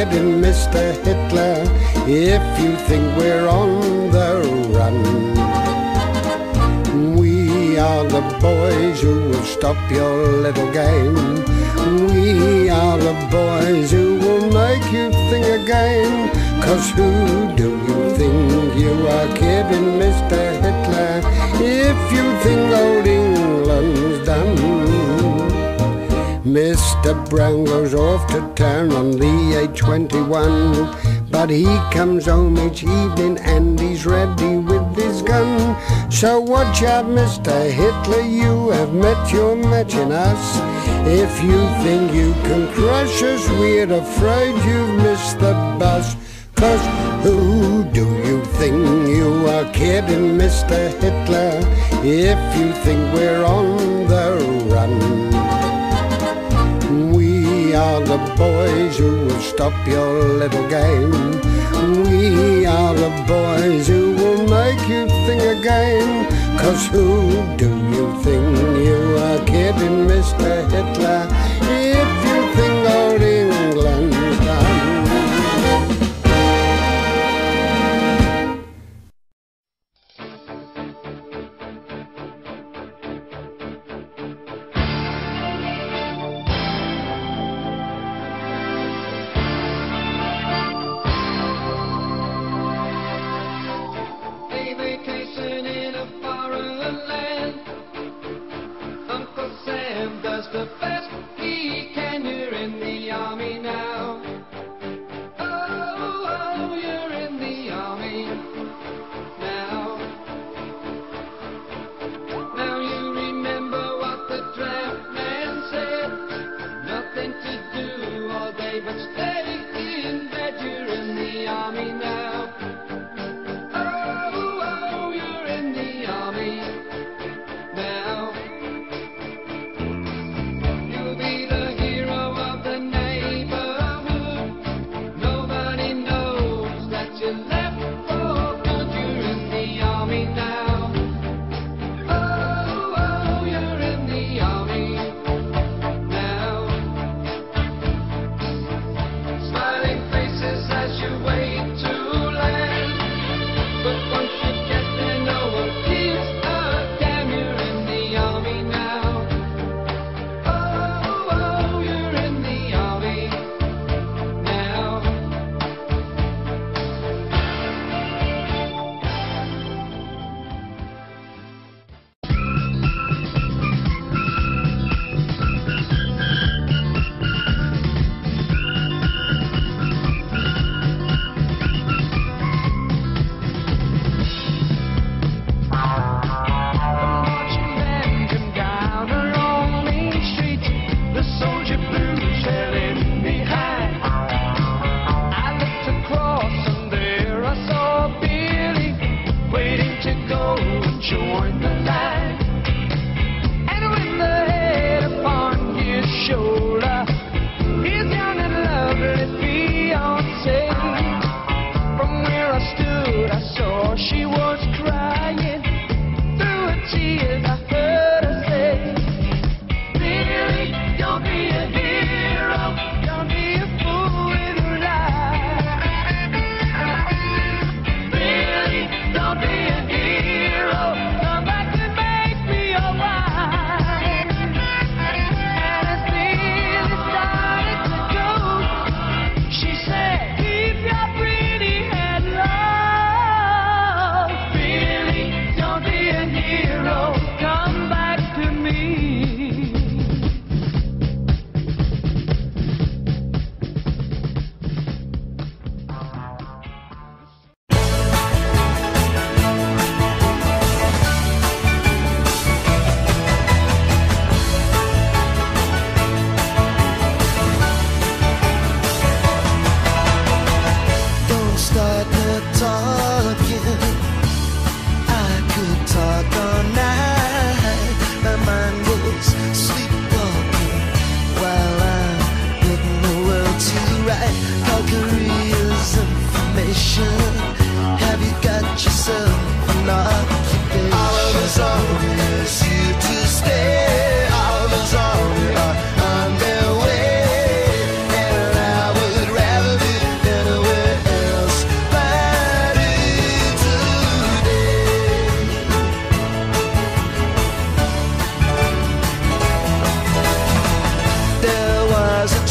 kidding, Mr. Hitler, if you think we're on the run. We are the boys who will stop your little game. We are the boys who will make you think again. 'Cause who do you think you are kidding, Mr. Hitler, if you think old England's done? Mr. Brown goes off to town on the A21, but he comes home each evening and he's ready with his gun. So watch out, Mr. Hitler, you have met your match in us. If you think you can crush us, we're afraid you've missed the bus. 'Cause who do you think you are kidding, Mr. Hitler, if you think we're on the run? We are the boys who will stop your little game. We are the boys who will make you think again. 'Cause who do you think you are kidding, Mr. Hitler, if you think old England's done? The best he can, you're in the army now. Oh, oh, you're in the army now. Now you remember what the draft man said. Nothing to do all day but stay in bed. You're in the army now. Oh, oh, you're in the army now.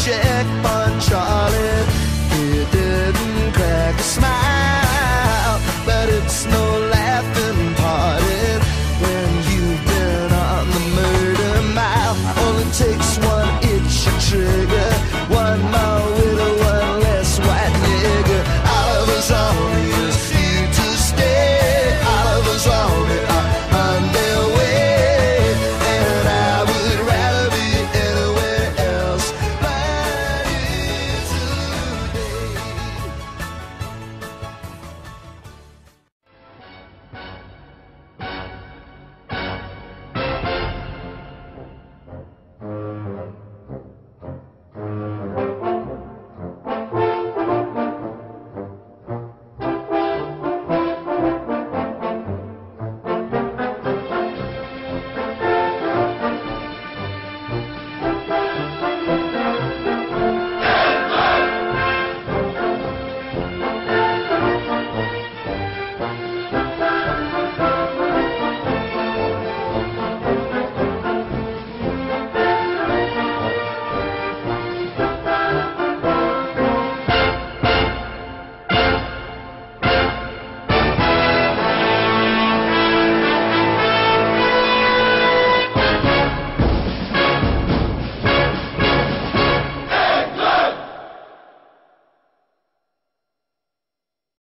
check, but